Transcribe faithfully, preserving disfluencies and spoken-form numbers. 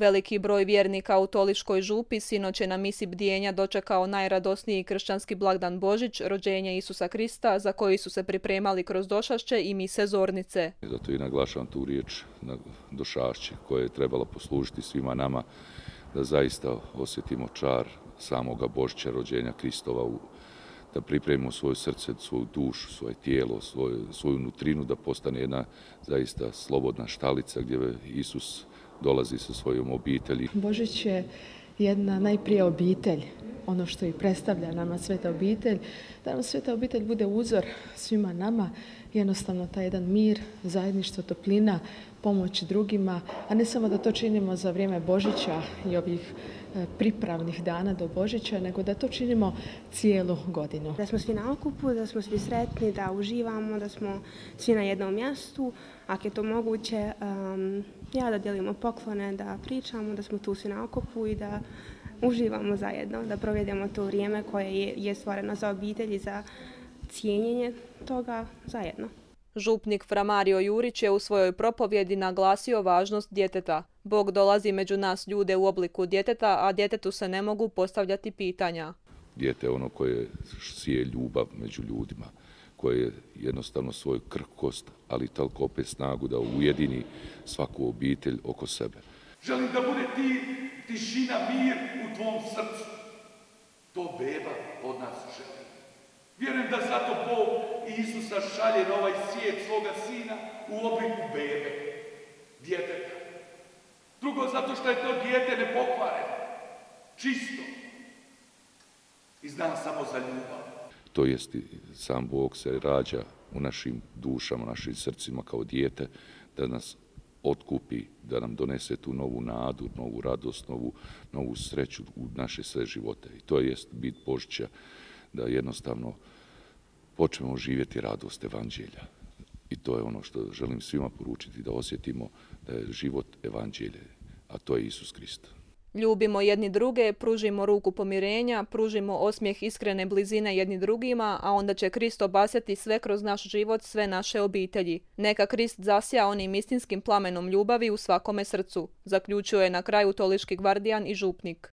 Veliki broj vjernika u Toliškoj župi sinoć je na misi bdijenja dočekao najradosniji kršćanski blagdan Božić, rođenje Isusa Krista, za koji su se pripremali kroz došašće i mise zornice. Zato i naglašavam tu riječ na došašće koje je trebalo poslužiti svima nama da zaista osjetimo čar samoga Božića, rođenja Kristova, da pripremimo svoje srce, svoju dušu, svoje tijelo, svoju, svoju nutrinu da postane jedna zaista slobodna štalica gdje Isus dolazi sa svojom obitelji. Božić je jedna najprije obitelj, ono što i predstavlja nama sveta obitelj, da nam sveta obitelj bude uzor svima nama, jednostavno taj jedan mir, zajedništvo, toplina, pomoć drugima, a ne samo da to činimo za vrijeme Božića i ovih pripravnih dana do Božića, nego da to činimo cijelu godinu. Da smo svi na okupu, da smo svi sretni, da uživamo, da smo svi na jednom mjestu. Ako je to moguće, um, ja da dijelimo poklone, da pričamo, da smo tu svi na okupu i da uživamo zajedno, da provedemo to vrijeme koje je, je stvoreno za obitelj i za cijenjenje toga zajedno. Župnik Fra Mario Jurić je u svojoj propovjedi naglasio važnost djeteta. Bog dolazi među nas ljude u obliku djeteta, a djetetu se ne mogu postavljati pitanja. Dijete je ono koje sije ljubav među ljudima, koje jednostavno svoju krhkost, ali toliko opet snagu da ujedini svaku obitelj oko sebe. Želim da bude ti, tišina, mir u tvom srcu. To beba od nas želi. Vjerujem da zato Bog Isusa šalje na ovaj svijet svoga sina u obliku bebe, djeteta. Drugo, zato što je to dijete nepokvareno, čisto i zna samo za ljubav. To jest, sam Bog se rađa u našim dušama, našim srcima kao dijete, da nas otkupi, da nam donese tu novu nadu, novu radost, novu, novu sreću u naše sve živote. I to jest bit Božića, da jednostavno počnemo živjeti radost evanđelja. I to je ono što želim svima poručiti, da osjetimo da je život evanđelje, a to je Isus Krist. Ljubimo jedni druge, pružimo ruku pomirenja, pružimo osmijeh iskrene blizine jedni drugima, a onda će Krist obasjati sve kroz naš život, sve naše obitelji. Neka Krist zasja onim istinskim plamenom ljubavi u svakome srcu, zaključuje na kraju Toliški gvardijan i župnik.